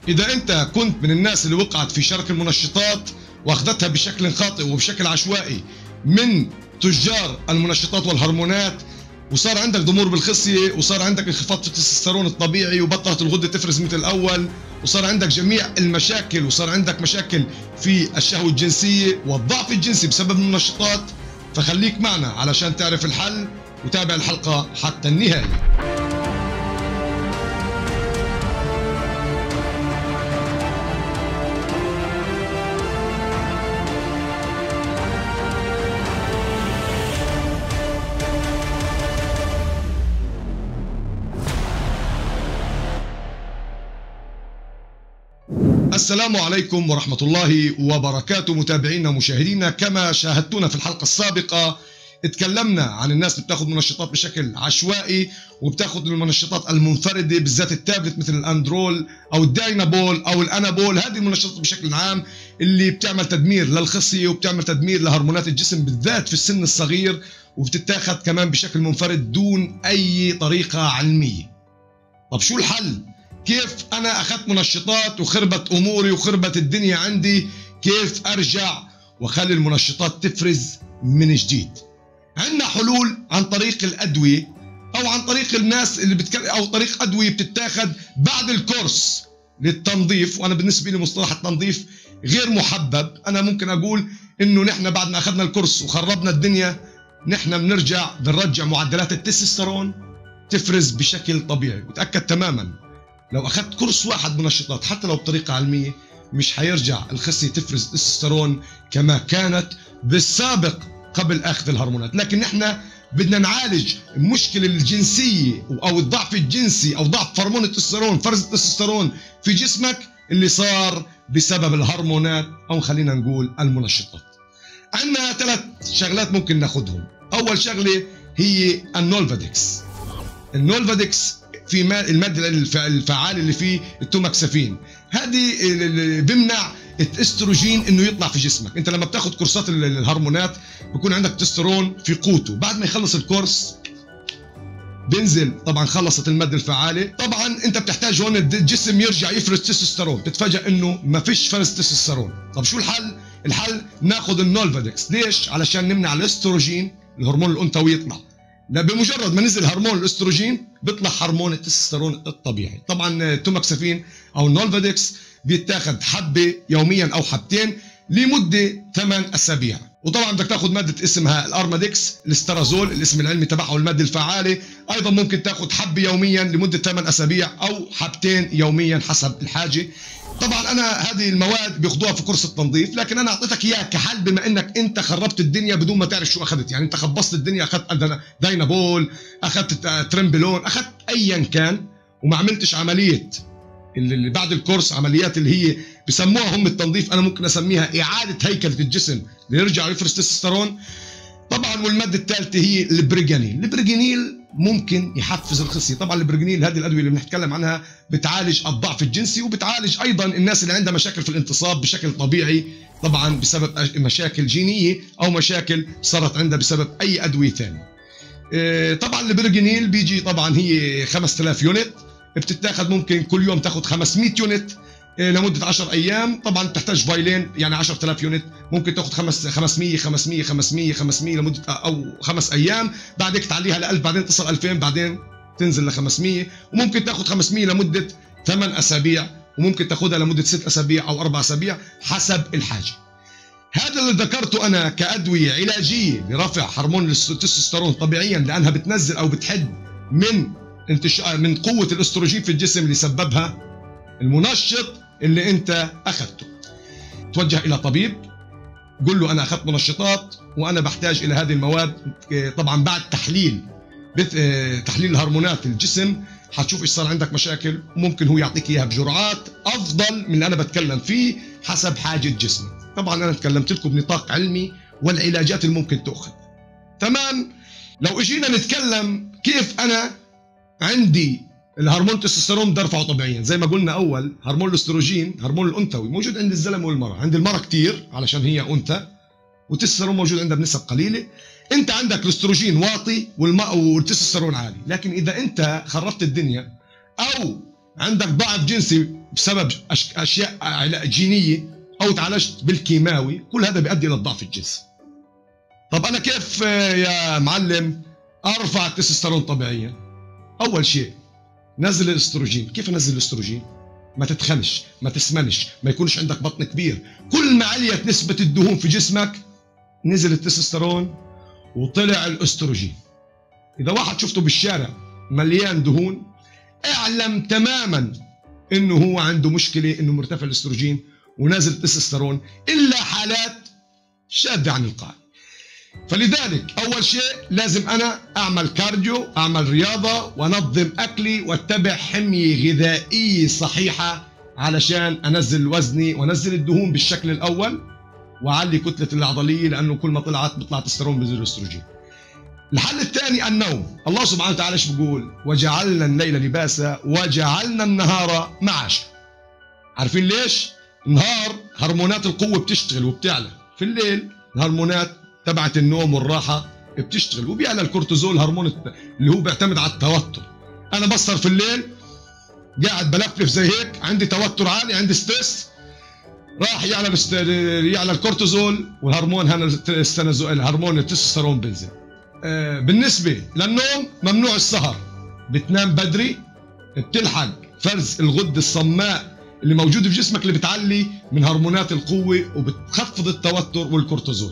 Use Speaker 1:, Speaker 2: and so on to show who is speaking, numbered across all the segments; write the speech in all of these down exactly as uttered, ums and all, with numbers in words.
Speaker 1: إذا أنت كنت من الناس اللي وقعت في شرك المنشطات وأخذتها بشكل خاطئ وبشكل عشوائي من تجار المنشطات والهرمونات، وصار عندك ضمور بالخصية، وصار عندك انخفاض في التستوستيرون الطبيعي، وبطلت الغدة تفرز مثل الأول، وصار عندك جميع المشاكل، وصار عندك مشاكل في الشهوة الجنسية والضعف الجنسي بسبب المنشطات، فخليك معنا علشان تعرف الحل وتابع الحلقة حتى النهاية. السلام عليكم ورحمة الله وبركاته متابعينا ومشاهدينا. كما شاهدتونا في الحلقة السابقة اتكلمنا عن الناس اللي بتاخذ منشطات بشكل عشوائي وبتاخذ المنشطات المنفردة، بالذات التابلت مثل الاندرول او الداينابول او الانابول. هذه المنشطات بشكل عام اللي بتعمل تدمير للخصية وبتعمل تدمير لهرمونات الجسم بالذات في السن الصغير، وبتتاخذ كمان بشكل منفرد دون اي طريقة علمية. طب شو الحل؟ كيف أنا أخذت منشطات وخربت أموري وخربت الدنيا عندي، كيف أرجع وأخلي المنشطات تفرز من جديد؟ عندنا حلول عن طريق الأدوية أو عن طريق الناس اللي بتكلم أو طريق أدوية بتتاخذ بعد الكورس للتنظيف. وأنا بالنسبة لي مصطلح التنظيف غير محبب. أنا ممكن أقول إنه نحن بعد ما أخذنا الكورس وخربنا الدنيا نحن بنرجع بنرجع معدلات التستوستيرون تفرز بشكل طبيعي. وتأكد تماما لو أخذت كورس واحد منشطات حتى لو بطريقة علمية مش حيرجع الخصية تفرز تستوستيرون كما كانت بالسابق قبل أخذ الهرمونات. لكن نحن بدنا نعالج المشكلة الجنسية أو الضعف الجنسي أو ضعف هرمون التستوستيرون، فرز التستوستيرون في جسمك اللي صار بسبب الهرمونات أو خلينا نقول المنشطات. عندنا ثلاث شغلات ممكن ناخذهم. أول شغلة هي النولفادكس. النولفادكس في المادة الفعالة اللي فيه التوماكسافين، هذه بمنع الاستروجين انه يطلع في جسمك. انت لما بتاخذ كورسات الهرمونات بكون عندك تستوستيرون في قوته، بعد ما يخلص الكورس بينزل. طبعا خلصت المادة الفعالة، طبعا انت بتحتاج هون الجسم يرجع يفرز تستوستيرون، تتفاجأ انه ما فيش فرز تستوستيرون. طب شو الحل؟ الحل ناخذ النولفادكس. ليش؟ علشان نمنع الاستروجين الهرمون الانثوي يطلع. لا، بمجرد ما نزل هرمون الاستروجين بيطلع هرمون التستوستيرون الطبيعي. طبعا التوماكسافين او النولفادكس بيتاخذ حبه يوميا او حبتين لمده ثمان اسابيع. وطبعا بدك تاخذ ماده اسمها الارمادكس الاسترازول، الاسم العلمي تبعها والماده الفعاله. ايضا ممكن تاخذ حبه يوميا لمده ثمان اسابيع او حبتين يوميا حسب الحاجه. طبعا انا هذه المواد بياخذوها في كورس التنظيف، لكن انا اعطيتك اياها كحل بما انك انت خربت الدنيا بدون ما تعرف شو اخذت. يعني انت خبصت الدنيا، اخذت داينابول، اخذت ترمبلون، اخذت ايا كان وما عملتش عمليه اللي بعد الكورس، عمليات اللي هي بسموها هم التنظيف، انا ممكن اسميها اعاده هيكله الجسم ليرجع يفرز تستوستيرون. طبعا والماده الثالثه هي البريجانيل. البريجانيل ممكن يحفز الخصيه. طبعا البريجانيل هذه الادويه اللي بنتكلم عنها بتعالج الضعف الجنسي وبتعالج ايضا الناس اللي عندها مشاكل في الانتصاب بشكل طبيعي، طبعا بسبب مشاكل جينيه او مشاكل صارت عندها بسبب اي ادويه ثانيه. طبعا البريجانيل بيجي طبعا هي خمسة آلاف يونت، بتتاخذ ممكن كل يوم تاخذ خمسمئة يونت لمده عشرة ايام. طبعا بتحتاج فايلين يعني عشرة آلاف يونت، ممكن تاخذ خمسمئة خمسمئة خمسمئة خمسمئة لمده او خمس ايام، بعدك تعليها ل ألف، بعدين تصل ألفين، بعدين تنزل ل خمسمئة. وممكن تاخذ خمسمئة لمده ثمان اسابيع، وممكن تاخذها لمده ست اسابيع او اربع اسابيع حسب الحاجه. هذا اللي ذكرته انا كادويه علاجيه لرفع هرمون التستوستيرون طبيعيا، لانها بتنزل او بتحد من انتشار من قوه الاستروجين في الجسم اللي سببها المنشط اللي انت اخذته. توجه الى طبيب، قل له انا اخذت منشطات وانا بحتاج الى هذه المواد. طبعا بعد تحليل تحليل هرمونات الجسم حتشوف ايش صار عندك مشاكل، وممكن هو يعطيك اياها بجرعات افضل من اللي انا بتكلم فيه حسب حاجه جسمك. طبعا انا تكلمت لكم بنطاق علمي والعلاجات اللي ممكن تاخذ. تمام. لو اجينا نتكلم كيف انا عندي الهرمون التستوستيرون بدي ارفعه طبيعيا، زي ما قلنا اول هرمون الاستروجين هرمون الانثوي موجود عند الزلمه والمراه. عند المراه كثير علشان هي انثى، والتستوستيرون موجود عندها بنسب قليله. انت عندك الاستروجين واطي والتستوستيرون عالي. لكن اذا انت خربت الدنيا او عندك ضعف جنسي بسبب اشياء جينيه او تعالجت بالكيماوي، كل هذا بيؤدي الى الضعف الجنسي. طب انا كيف يا معلم ارفع التستوستيرون طبيعيا؟ اول شيء نزل الاستروجين. كيف انزل الاستروجين؟ ما تتخنش، ما تسمنش، ما يكونش عندك بطن كبير. كل ما عليت نسبه الدهون في جسمك نزل التستوستيرون وطلع الاستروجين. اذا واحد شفته بالشارع مليان دهون اعلم تماما انه هو عنده مشكله، انه مرتفع الاستروجين ونازل التستوستيرون، الا حالات شاذه عن القاعده. فلذلك اول شيء لازم انا اعمل كارديو، اعمل رياضه، وانظم اكلي، واتبع حميه غذائيه صحيحه علشان انزل وزني وانزل الدهون بالشكل الاول، واعلي كتله العضليه، لانه كل ما طلعت بيطلع تستوستيرون بينزل الاستروجين. الحل الثاني النوم. الله سبحانه وتعالى ايش بيقول؟ وجعلنا الليل لباسا وجعلنا النهار معاشا. عارفين ليش؟ النهار هرمونات القوه بتشتغل وبتعلى، في الليل الهرمونات تبعت النوم والراحه بتشتغل وبيعلى الكورتيزول، هرمون اللي هو بيعتمد على التوتر. انا بسهر في الليل قاعد بلفلف زي هيك، عندي توتر عالي، عندي ستريس، راح يعلى يعلى الكورتيزول والهرمون هنا الهرمون التستوستيرون بينزل. آه بالنسبه للنوم ممنوع السهر، بتنام بدري، بتلحق فرز الغده الصماء اللي موجوده في جسمك اللي بتعلي من هرمونات القوه وبتخفض التوتر والكورتيزول.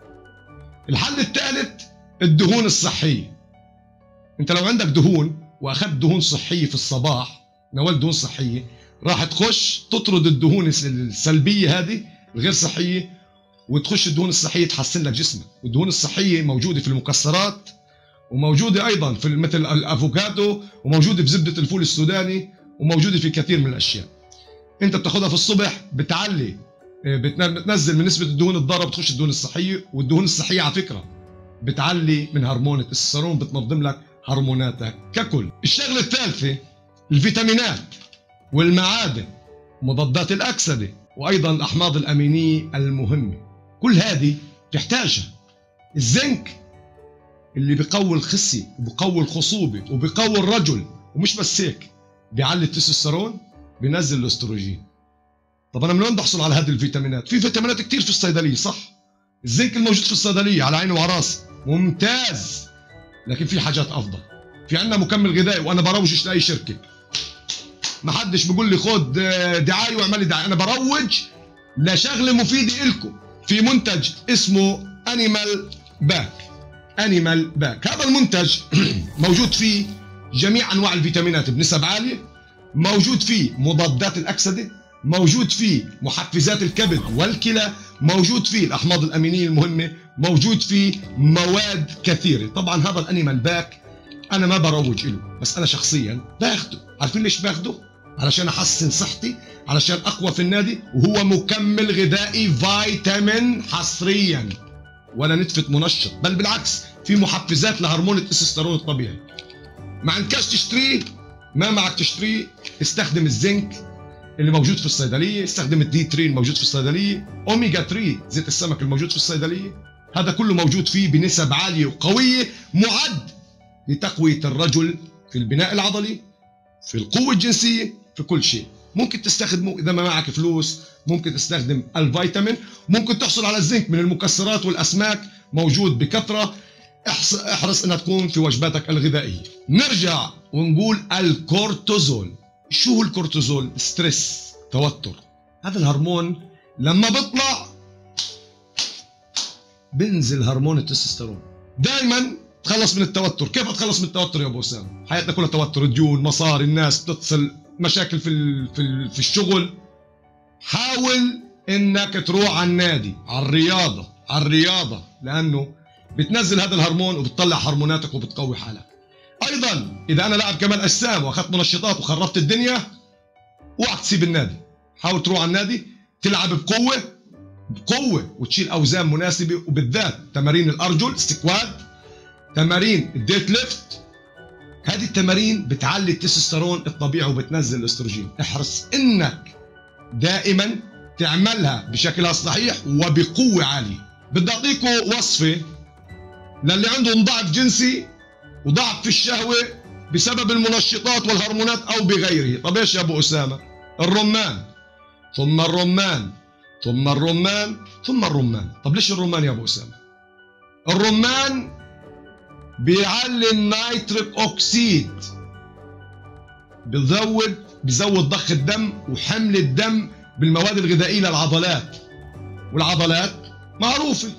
Speaker 1: الحل الثالث الدهون الصحيه. انت لو عندك دهون واخذت دهون صحيه في الصباح، ناولت دهون صحيه، راح تخش تطرد الدهون السلبيه هذه الغير صحيه، وتخش الدهون الصحيه تحسن لك جسمك. والدهون الصحيه موجوده في المكسرات، وموجوده ايضا في مثل الافوكادو، وموجوده في زبده الفول السوداني، وموجوده في كثير من الاشياء. انت بتاخذها في الصبح بتعلي، بتنزل من نسبه الدهون الضاره، بتخش الدهون الصحيه. والدهون الصحيه على فكره بتعلي من هرمون التستوستيرون، بتنظم لك هرموناتك ككل. الشغله الثالثه الفيتامينات والمعادن، مضادات الاكسده، وايضا الاحماض الامينيه المهمه، كل هذه بتحتاجها. الزنك اللي بيقوي الخصيه وبيقوي الخصوبه وبيقوي الرجل، ومش بس هيك بيعلي التستوستيرون، بينزل الاستروجين. طب انا من وين بحصل على هذه الفيتامينات؟ في فيتامينات كثير في الصيدليه، صح؟ الزنك الموجود في الصيدليه على عيني وعلى راسي ممتاز، لكن في حاجات افضل. في عندنا مكمل غذائي، وانا بروجش لاي شركه، ما حدش بيقول لي خد دعايه واعمل لي دعايه، انا بروج لشغله مفيده لكم. في منتج اسمه انيمال باك. انيمال باك هذا المنتج موجود فيه جميع انواع الفيتامينات بنسب عاليه، موجود فيه مضادات الاكسده، موجود فيه محفزات الكبد والكلى، موجود فيه الاحماض الامينيه المهمه، موجود فيه مواد كثيره. طبعا هذا الانيمال باك انا ما بروج له، بس انا شخصيا باخده. عارفين ليش باخده؟ علشان احسن صحتي، علشان اقوى في النادي، وهو مكمل غذائي فيتامين حصريا، ولا نتفه منشط، بل بالعكس في محفزات لهرمون التستوستيرون الطبيعي. ما عندكش تشتريه، ما معك تشتريه، استخدم الزنك اللي موجود في الصيدليه، استخدم الدي ثلاثة الموجود في الصيدليه، اوميجا ثلاثة زيت السمك الموجود في الصيدليه، هذا كله موجود فيه بنسب عاليه وقويه، معد لتقويه الرجل في البناء العضلي، في القوه الجنسيه، في كل شيء. ممكن تستخدمه اذا ما معك فلوس، ممكن تستخدم الفيتامين، ممكن تحصل على الزنك من المكسرات والاسماك، موجود بكثره. احرص انها تكون في وجباتك الغذائيه. نرجع ونقول الكورتيزول. شو هو الكورتيزول؟ ستريس، توتر. هذا الهرمون لما بيطلع بنزل هرمون التستوستيرون. دائما تخلص من التوتر. كيف اتخلص من التوتر يا ابو اسامه؟ حياتنا كلها توتر، ديون، مصاري، الناس بتتصل، مشاكل في في في الشغل. حاول انك تروح على النادي، على الرياضه، على الرياضه، لانه بتنزل هذا الهرمون وبتطلع هرموناتك وبتقوي حالك. ايضا اذا انا لاعب كمال اجسام واخذت منشطات وخربت الدنيا، اوعك تسيب النادي. حاول تروح على النادي، تلعب بقوه بقوه وتشيل اوزان مناسبه، وبالذات تمارين الارجل، سكواد، تمارين الديت ليفت. هذه التمارين بتعلي التستوستيرون الطبيعي وبتنزل الاستروجين. احرص انك دائما تعملها بشكلها الصحيح وبقوه عاليه. بدي اعطيكم وصفه للي عندهم ضعف جنسي وضعف في الشهوه بسبب المنشطات والهرمونات أو بغيره. طب إيش يا أبو أسامة؟ الرمان ثم الرمان ثم الرمان ثم الرمان. طب ليش الرمان يا أبو أسامة؟ الرمان بيعلي النيتريك أوكسيد، بيزود بيزود ضخ الدم وحمل الدم بالمواد الغذائية للعضلات، والعضلات معروفة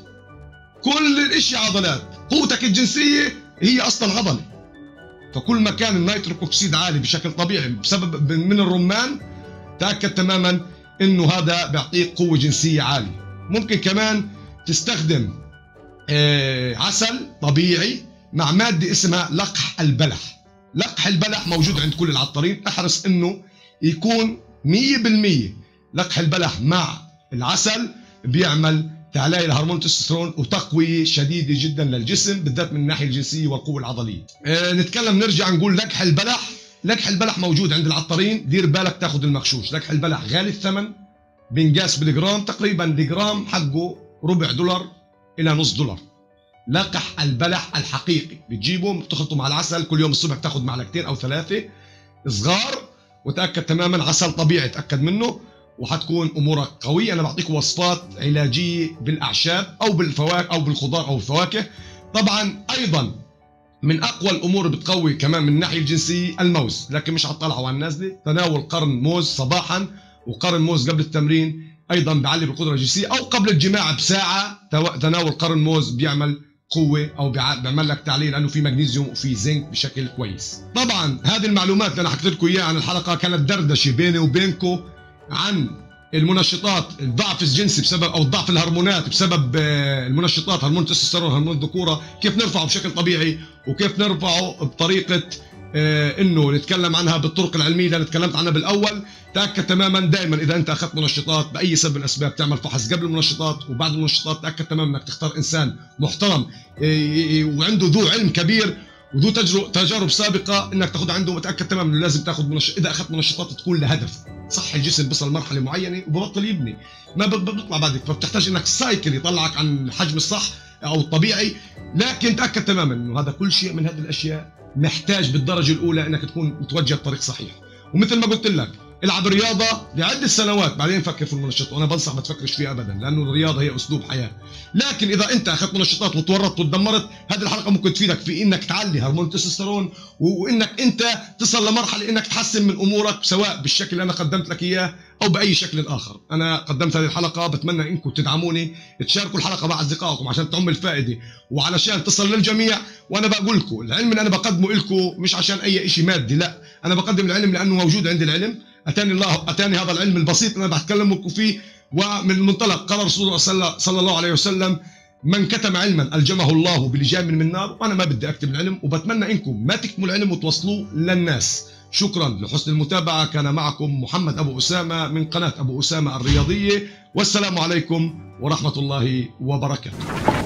Speaker 1: كل الاشي عضلات، قوتك الجنسية هي أصلا عضلة. فكل ما كان النيتريك أوكسيد عالي بشكل طبيعي بسبب من الرمان، تأكد تماما إنه هذا بيعطيك قوة جنسية عالية. ممكن كمان تستخدم آه عسل طبيعي مع مادة اسمها لقح البلح. لقح البلح موجود عند كل العطارين، احرص إنه يكون مية بالمية. لقح البلح مع العسل بيعمل تعلية الهرمون التستوستيرون وتقوية شديدة جدا للجسم، بالذات من الناحية الجنسية والقوة العضلية. آه نتكلم نرجع نقول لقح البلح. لقح البلح موجود عند العطارين، دير بالك تاخذ المغشوش. لقح البلح غالي الثمن، بينقاس بالجرام، تقريبا الجرام حقه ربع دولار الى نص دولار. لقح البلح الحقيقي بتجيبه بتخلطه مع العسل، كل يوم الصبح تاخذ معلقتين او ثلاثه صغار، وتاكد تماما عسل طبيعي تاكد منه، وحتكون امورك قويه. انا بعطيك وصفات علاجيه بالاعشاب او بالفواكه او بالخضار او الفواكه. طبعا ايضا من اقوى الامور بتقوي كمان من الناحيه الجنسيه الموز، لكن مش على الطلعه وعلى النازله. تناول قرن موز صباحا وقرن موز قبل التمرين ايضا بيعلي بالقدره الجنسيه، او قبل الجماع بساعه تناول قرن موز بيعمل قوه او بيعمل لك تعليل، لانه في مغنيسيوم وفي زنك بشكل كويس. طبعا هذه المعلومات اللي انا حكيت لكم اياها عن الحلقه كانت دردشه بيني وبينكم عن المنشطات، الضعف الجنسي بسبب او ضعف الهرمونات بسبب المنشطات، هرمون التستوستيرون، هرمون الذكوره، كيف نرفعه بشكل طبيعي وكيف نرفعه بطريقه انه نتكلم عنها بالطرق العلميه اللي انا تكلمت عنها بالاول. تاكد تماما دائما اذا انت اخذت منشطات باي سبب من الاسباب تعمل فحص قبل المنشطات وبعد المنشطات. تاكد تماما انك تختار انسان محترم وعنده ذو علم كبير وذو تجارب سابقه انك تاخذ عنده. متاكد تماما انه لازم تاخذ منشط، اذا اخذت منشطات تكون لهدف صح. الجسم بصل مرحله معينه وببطل يبني، ما بيطلع بعدك، فبتحتاج انك سايكل يطلعك عن الحجم الصح او الطبيعي. لكن تاكد تماما انه هذا كل شيء من هذه الاشياء محتاج بالدرجه الاولى انك تكون متوجه بطريق صحيح. ومثل ما قلت لك العب رياضه لعده سنوات بعدين فكر في المنشطات، وانا بنصح ما تفكرش فيها ابدا، لانه الرياضه هي اسلوب حياه. لكن اذا انت اخذت منشطات وتورطت وتدمرت، هذه الحلقه ممكن تفيدك في انك تعلي هرمون التستوستيرون وانك انت تصل لمرحله انك تحسن من امورك، سواء بالشكل اللي انا قدمت لك اياه او باي شكل اخر. انا قدمت هذه الحلقه، بتمنى انكم تدعموني، تشاركوا الحلقه مع اصدقائكم عشان تعم الفائده وعلشان تصل للجميع. وانا بقول لكم العلم اللي انا بقدمه لكم مش عشان اي شيء مادي، لا، انا بقدم العلم لانه موجود عندي العلم، اتاني الله اتاني هذا العلم البسيط اللي انا بتكلم لكم فيه. ومن منطلق قال رسول الله صلى الله عليه وسلم: من كتم علما الجمه الله بلجام من نار. وانا ما بدي اكتم العلم، وبتمنى انكم ما تكتموا العلم وتوصلوه للناس. شكرا لحسن المتابعه، كان معكم محمد ابو اسامه من قناه ابو اسامه الرياضيه، والسلام عليكم ورحمه الله وبركاته.